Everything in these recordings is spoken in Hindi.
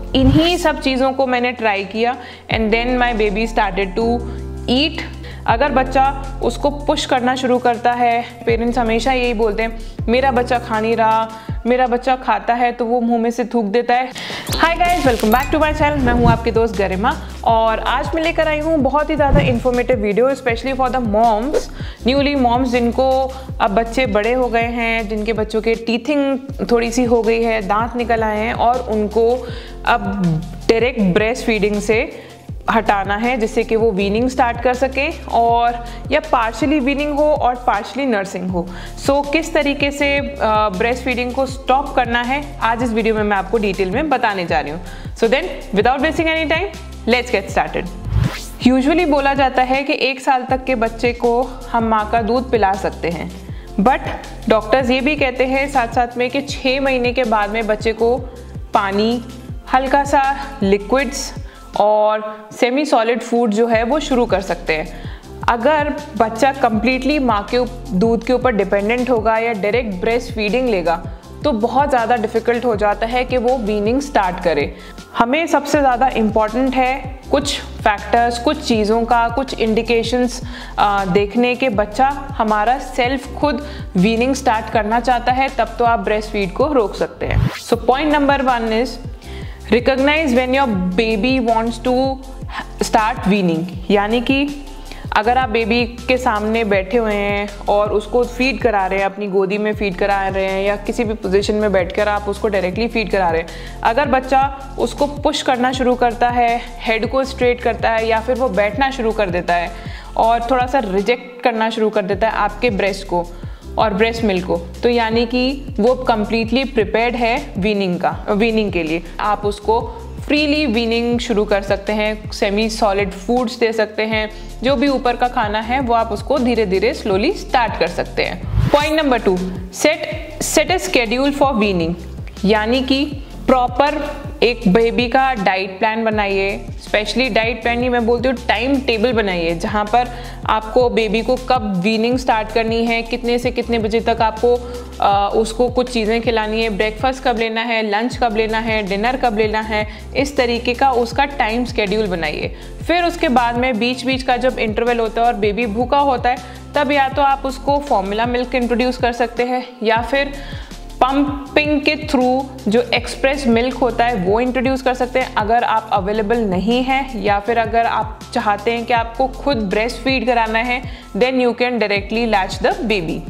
इन्हीं सब चीज़ों को मैंने ट्राई किया and then my baby started to eat. अगर बच्चा उसको पुश करना शुरू करता है, पेरेंट्स हमेशा यही बोलते हैं मेरा बच्चा खा नहीं रहा, मेरा बच्चा खाता है तो वो मुंह में से थूक देता है। Hi guys, welcome back to my channel. मैं हूँ आपकी दोस्त गरिमा और आज मैं लेकर आई हूँ बहुत ही ज़्यादा informative video specially for the moms, newly moms जिनको अब बच्चे बड़े हो गए हैं, जिनके बच्चों के टीथिंग थोड़ी सी हो गई है, दांत निकल आए हैं और उनको अब डायरेक्ट ब्रेस्ट फीडिंग से हटाना है जिससे कि वो वीनिंग स्टार्ट कर सके और या पार्शली वीनिंग हो और पार्शली नर्सिंग हो। सो किस तरीके से ब्रेस्ट फीडिंग को स्टॉप करना है आज इस वीडियो में मैं आपको डिटेल में बताने जा रही हूँ। So then without wasting any time let's get started. Usually बोला जाता है कि 1 साल तक के बच्चे को हम माँ का दूध पिला सकते हैं, बट डॉक्टर्स ये भी कहते हैं साथ साथ में कि 6 महीने के बाद में बच्चे को पानी, हल्का सा लिक्विड्स और सेमी सॉलिड फूड जो है वो शुरू कर सकते हैं। अगर बच्चा कंप्लीटली माँ के दूध के ऊपर डिपेंडेंट होगा या डायरेक्ट ब्रेस्ट फीडिंग लेगा तो बहुत ज़्यादा डिफ़िकल्ट हो जाता है कि वो वीनिंग स्टार्ट करे। हमें सबसे ज़्यादा इम्पॉर्टेंट है कुछ फैक्टर्स, कुछ चीज़ों का, कुछ इंडिकेशंस देखने के बच्चा हमारा सेल्फ खुद वीनिंग स्टार्ट करना चाहता है, तब तो आप ब्रेस्ट फीड को रोक सकते हैं। So point number 1 is recognise when your baby wants to start weaning. यानी कि अगर आप बेबी के सामने बैठे हुए हैं और उसको फीड करा रहे हैं, अपनी गोदी में फीड करा रहे हैं या किसी भी पोजीशन में बैठकर आप उसको डायरेक्टली फीड करा रहे हैं, अगर बच्चा उसको पुश करना शुरू करता है, हेड को स्ट्रेट करता है या फिर वो बैठना शुरू कर देता है और थोड़ा सा रिजेक्ट करना शुरू कर देता है आपके ब्रेस्ट को और ब्रेस्ट मिल्क को, तो यानी कि वो कंप्लीटली प्रिपेयर्ड है वीनिंग के लिए। आप उसको फ्रीली वीनिंग शुरू कर सकते हैं, सेमी सॉलिड फूड्स दे सकते हैं, जो भी ऊपर का खाना है वो आप उसको धीरे धीरे स्लोली स्टार्ट कर सकते हैं। Point number 2, set a schedule for weaning. यानी कि प्रॉपर एक बेबी का डाइट प्लान बनाइए, स्पेशली डाइट प्लान ही मैं बोलती हूँ, टाइम टेबल बनाइए जहाँ पर आपको बेबी को कब वीनिंग स्टार्ट करनी है, कितने से कितने बजे तक आपको उसको कुछ चीज़ें खिलानी है, ब्रेकफास्ट कब लेना है, लंच कब लेना है, डिनर कब लेना है, इस तरीके का उसका टाइम स्केड्यूल बनाइए। फिर उसके बाद में बीच बीच का जब इंटरवल होता है और बेबी भूखा होता है तब या तो आप उसको फॉर्मूला मिल्क इंट्रोड्यूस कर सकते हैं या फिर पंपिंग के थ्रू जो एक्सप्रेस मिल्क होता है वो इंट्रोड्यूस कर सकते हैं अगर आप अवेलेबल नहीं है, या फिर अगर आप चाहते हैं कि आपको खुद ब्रेस्ट फीड कराना है then you can directly latch the baby.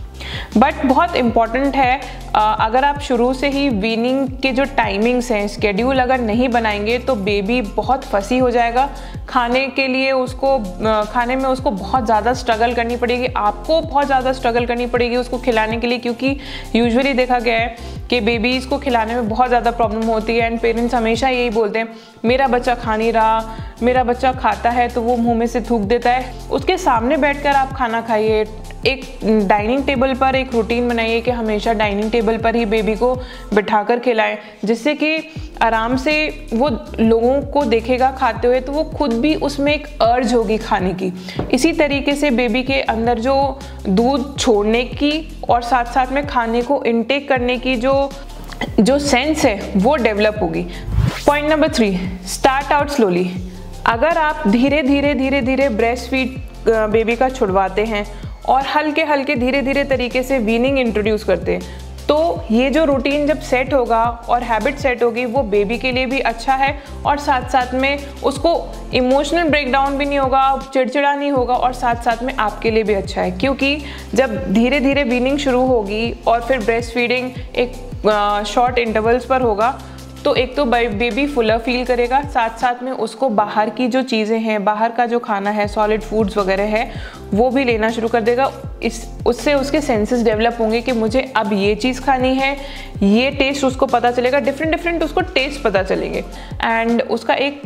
But बहुत इम्पॉर्टेंट है, अगर आप शुरू से ही वीनिंग के जो टाइमिंग्स हैं, स्केड्यूल अगर नहीं बनाएंगे तो बेबी बहुत फंसी हो जाएगा। खाने के लिए उसको खाने में उसको बहुत ज़्यादा स्ट्रगल करनी पड़ेगी, आपको बहुत ज़्यादा स्ट्रगल करनी पड़ेगी उसको खिलाने के लिए, क्योंकि यूजुअली देखा गया है कि बेबीज़ को खिलाने में बहुत ज़्यादा प्रॉब्लम होती है एंड पेरेंट्स हमेशा यही बोलते हैं मेरा बच्चा खा नहीं रहा, मेरा बच्चा खाता है तो वो मुँह में से थूक देता है। उसके सामने बैठकर आप खाना खाइए। एक डाइनिंग टेबल पर एक रूटीन बनाइए कि हमेशा डाइनिंग टेबल पर ही बेबी को बिठाकर खिलाएं, जिससे कि आराम से वो लोगों को देखेगा खाते हुए तो वो खुद भी उसमें एक अर्ज होगी खाने की। इसी तरीके से बेबी के अंदर जो दूध छोड़ने की और साथ साथ में खाने को इनटेक करने की जो सेंस है वो डेवलप होगी। Point number 3, start out slowly. अगर आप धीरे धीरे ब्रेस्ट फीड बेबी का छुड़वाते हैं और हल्के हल्के धीरे धीरे तरीके से वीनिंग इंट्रोड्यूस करते हैं तो ये जो रूटीन जब सेट होगा और हैबिट सेट होगी वो बेबी के लिए भी अच्छा है और साथ साथ में उसको इमोशनल ब्रेकडाउन भी नहीं होगा, चिड़चिड़ा नहीं होगा और साथ साथ में आपके लिए भी अच्छा है, क्योंकि जब धीरे धीरे वीनिंग शुरू होगी और फिर ब्रेस्ट फीडिंग एक शॉर्ट इंटरवल्स पर होगा तो एक तो बेबी फुलर फील करेगा, साथ साथ में उसको बाहर की जो चीज़ें हैं, बाहर का जो खाना है, सॉलिड फूड्स वगैरह है वो भी लेना शुरू कर देगा। उससे उसके सेंसेस डेवलप होंगे कि मुझे अब ये चीज़ खानी है, ये टेस्ट उसको पता चलेगा, डिफरेंट उसको टेस्ट पता चलेंगे एंड उसका एक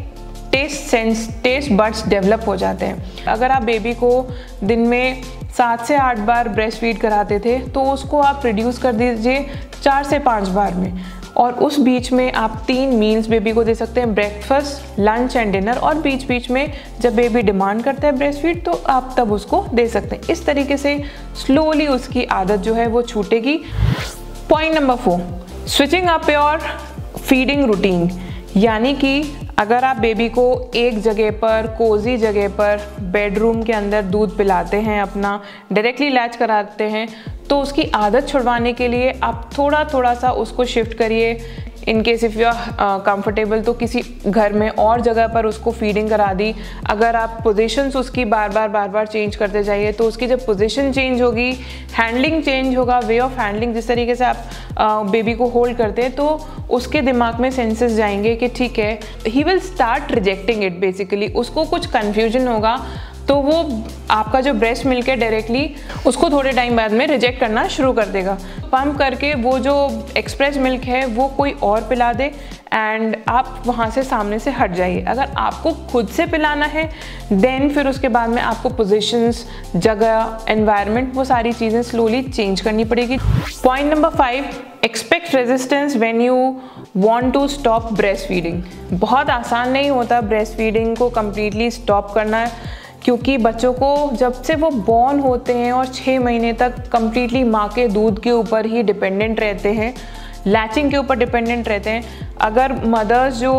टेस्ट बड्स डेवलप हो जाते हैं। अगर आप बेबी को दिन में 7 से 8 बार ब्रेस्ट फीड कराते थे तो उसको आप रिड्यूस कर दीजिए 4 से 5 बार में, और उस बीच में आप 3 मील्स बेबी को दे सकते हैं, ब्रेकफास्ट, लंच एंड डिनर, और बीच बीच में जब बेबी डिमांड करता है ब्रेस्ट फीड तो आप तब उसको दे सकते हैं। इस तरीके से स्लोली उसकी आदत जो है वो छूटेगी। Point number 4, switching up your feeding routine. यानी कि अगर आप बेबी को एक जगह पर, कोजी जगह पर, बेडरूम के अंदर दूध पिलाते हैं, अपना डायरेक्टली लैच कराते हैं, तो उसकी आदत छुड़वाने के लिए आप थोड़ा थोड़ा सा उसको शिफ्ट करिए। In case if you are comfortable तो किसी घर में और जगह पर उसको फीडिंग करा दी। अगर आप पोजीशंस उसकी बार बार चेंज करते जाइए तो उसकी जब पोजीशन चेंज होगी, हैंडलिंग चेंज होगा, वे ऑफ हैंडलिंग जिस तरीके से आप बेबी को होल्ड करते हैं, तो उसके दिमाग में सेंसेस जाएंगे कि ठीक है, he will start rejecting it. Basically उसको कुछ कन्फ्यूजन होगा तो वो आपका जो ब्रेस्ट मिल्क है डायरेक्टली उसको थोड़े टाइम बाद में रिजेक्ट करना शुरू कर देगा। पंप करके वो जो एक्सप्रेस मिल्क है वो कोई और पिला दे एंड आप वहाँ से सामने से हट जाइए। अगर आपको खुद से पिलाना है देन फिर उसके बाद में आपको पोजीशंस, जगह, एनवायरनमेंट, वो सारी चीज़ें स्लोली चेंज करनी पड़ेगी। Point number 5, expect resistance when you want to stop breast feeding. बहुत आसान नहीं होता ब्रेस्ट फीडिंग को कम्प्लीटली स्टॉप करना, क्योंकि बच्चों को जब से वो बॉर्न होते हैं और 6 महीने तक कम्प्लीटली माँ के दूध के ऊपर ही डिपेंडेंट रहते हैं, लैचिंग के ऊपर डिपेंडेंट रहते हैं। अगर मदर्स जो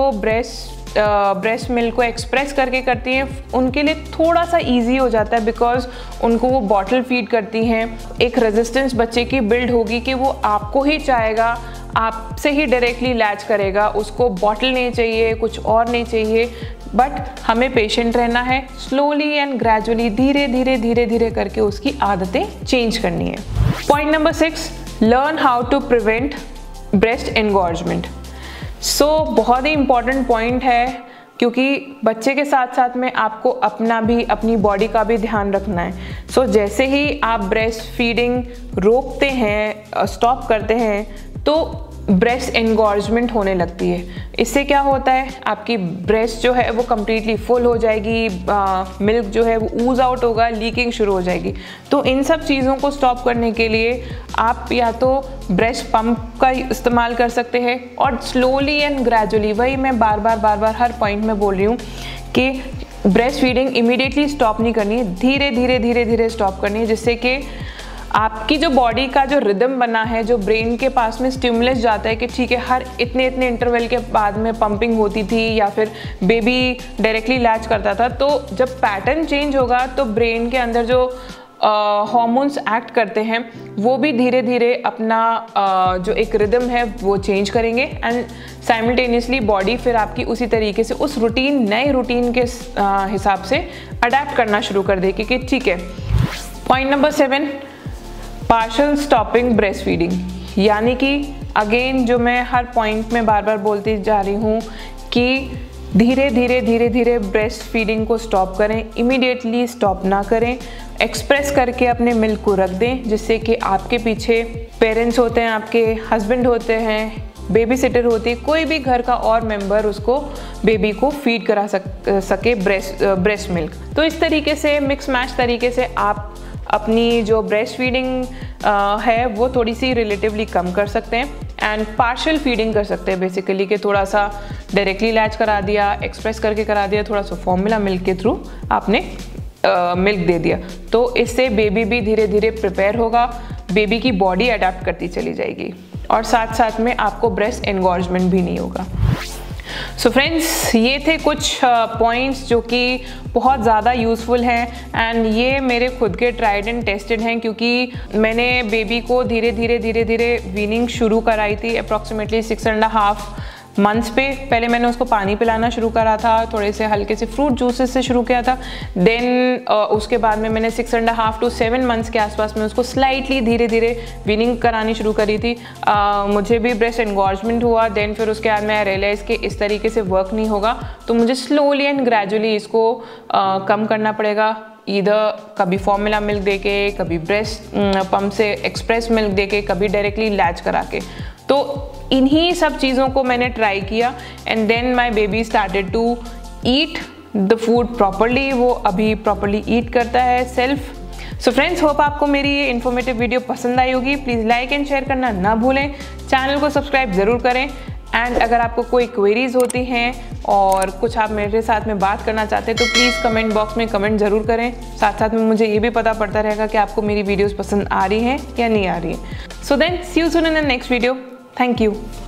ब्रेस्ट मिल्क को एक्सप्रेस करके करती हैं, उनके लिए थोड़ा सा इजी हो जाता है बिकॉज उनको वो बॉटल फीड करती हैं। एक रेजिस्टेंस बच्चे की बिल्ड होगी कि वो आपको ही चाहेगा, आपसे ही डायरेक्टली लैच करेगा, उसको बॉटल नहीं चाहिए, कुछ और नहीं चाहिए। बट हमें पेशेंट रहना है, स्लोली एंड ग्रेजुअली, धीरे धीरे करके उसकी आदतें चेंज करनी है। Point number 6, learn how to prevent breast engorgement. बहुत ही इम्पॉर्टेंट पॉइंट है, क्योंकि बच्चे के साथ साथ में आपको अपनी बॉडी का भी ध्यान रखना है। जैसे ही आप ब्रेस्ट फीडिंग रोकते हैं, स्टॉप करते हैं, तो ब्रेस्ट एनगॉर्जमेंट होने लगती है। इससे क्या होता है, आपकी ब्रेस्ट जो है वो कम्प्लीटली फुल हो जाएगी, मिल्क जो है वो ऊज आउट होगा, लीकिंग शुरू हो जाएगी। तो इन सब चीज़ों को स्टॉप करने के लिए आप या तो ब्रेस्ट पंप का इस्तेमाल कर सकते हैं, और स्लोली एंड ग्रेजुअली, वही मैं बार बार हर पॉइंट में बोल रही हूँ कि ब्रेस्ट फीडिंग इमीडिएटली स्टॉप नहीं करनी है, धीरे धीरे स्टॉप करनी है, जिससे कि आपकी जो बॉडी का जो रिदम बना है, जो ब्रेन के पास में स्टिमुलस जाता है कि ठीक है, हर इतने इंटरवल के बाद में पंपिंग होती थी या फिर बेबी डायरेक्टली लैच करता था, तो जब पैटर्न चेंज होगा तो ब्रेन के अंदर जो हार्मोन्स एक्ट करते हैं वो भी धीरे धीरे अपना जो एक रिदम है वो चेंज करेंगे, एंड साइमल्टेनियसली बॉडी फिर आपकी उसी तरीके से उस नए रूटीन के हिसाब से अडेप्ट करना शुरू कर देगी कि ठीक है। Point number 7, partial stopping breast feeding. यानी कि अगेन जो मैं हर पॉइंट में बार बोलती जा रही हूँ कि धीरे धीरे ब्रेस्ट फीडिंग को स्टॉप करें, इमीडिएटली स्टॉप ना करें, एक्सप्रेस करके अपने मिल्क को रख दें, जिससे कि आपके पीछे पेरेंट्स होते हैं, आपके हस्बैंड होते हैं, बेबी सिटर होती है, कोई भी घर का और मेंबर उसको बेबी को फीड करा सके ब्रेस्ट मिल्क। तो इस तरीके से मिक्स मैच तरीके से आप अपनी जो ब्रेस्ट फीडिंग है वो थोड़ी सी रिलेटिवली कम कर सकते हैं एंड पार्शियल फीडिंग कर सकते हैं। बेसिकली कि थोड़ा सा डायरेक्टली लैच करा दिया, एक्सप्रेस करके करा दिया, थोड़ा सा फॉर्मूला मिल्क के थ्रू आपने मिल्क दे दिया, तो इससे बेबी भी धीरे धीरे प्रिपेयर होगा, बेबी की बॉडी अडेप्ट करती चली जाएगी और साथ साथ में आपको ब्रेस्ट एनगॉर्जमेंट भी नहीं होगा। सो फ्रेंड्स, ये थे कुछ पॉइंट्स जो कि बहुत ज़्यादा यूज़फुल हैं एंड ये मेरे खुद के ट्राइड एंड टेस्टेड हैं, क्योंकि मैंने बेबी को धीरे धीरे वीनिंग शुरू कराई थी अप्रॉक्सीमेटली 6.5 मंथ्स पे। पहले मैंने उसको पानी पिलाना शुरू करा था, थोड़े से हल्के से फ्रूट जूसेस से शुरू किया था, देन उसके बाद में मैंने 6.5 to 7 मंथ्स के आसपास में उसको स्लाइटली धीरे धीरे वीनिंग करानी शुरू करी थी। मुझे भी ब्रेस्ट एनगॉर्जमेंट हुआ, देन फिर उसके बाद मैं रियलाइज़ कि इस तरीके से वर्क नहीं होगा, तो मुझे स्लोली एंड ग्रेजुअली इसको कम करना पड़ेगा, इधर कभी फॉर्मूला मिल्क देके, कभी ब्रेस्ट पम्प से एक्सप्रेस मिल्क देके, कभी डायरेक्टली लैच करा के। तो इन्हीं सब चीज़ों को मैंने ट्राई किया and then my baby started to eat the food properly. वो अभी प्रॉपरली ईट करता है सेल्फ। सो फ्रेंड्स, होप आपको मेरी ये इन्फॉर्मेटिव वीडियो पसंद आई होगी। प्लीज़ लाइक एंड शेयर करना ना भूलें, चैनल को सब्सक्राइब ज़रूर करें एंड अगर आपको कोई क्वेरीज होती हैं और कुछ आप मेरे साथ में बात करना चाहते हैं तो प्लीज़ कमेंट बॉक्स में कमेंट ज़रूर करें। साथ साथ में मुझे ये भी पता पड़ता रहेगा कि आपको मेरी वीडियोस पसंद आ रही हैं या नहीं आ रही हैं। So then see you soon in the next video. Thank you.